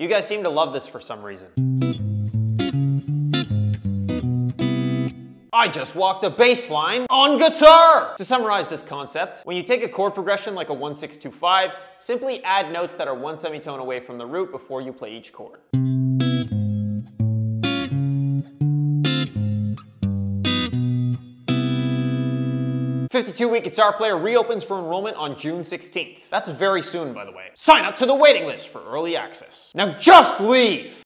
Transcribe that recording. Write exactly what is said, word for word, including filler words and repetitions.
You guys seem to love this for some reason. I just walked a bass line on guitar! To summarize this concept, when you take a chord progression like a one six two five, simply add notes that are one semitone away from the root before you play each chord. fifty-two week Guitar Player reopens for enrollment on June sixteenth. That's very soon, by the way. Sign up to the waiting list for early access. Now just leave!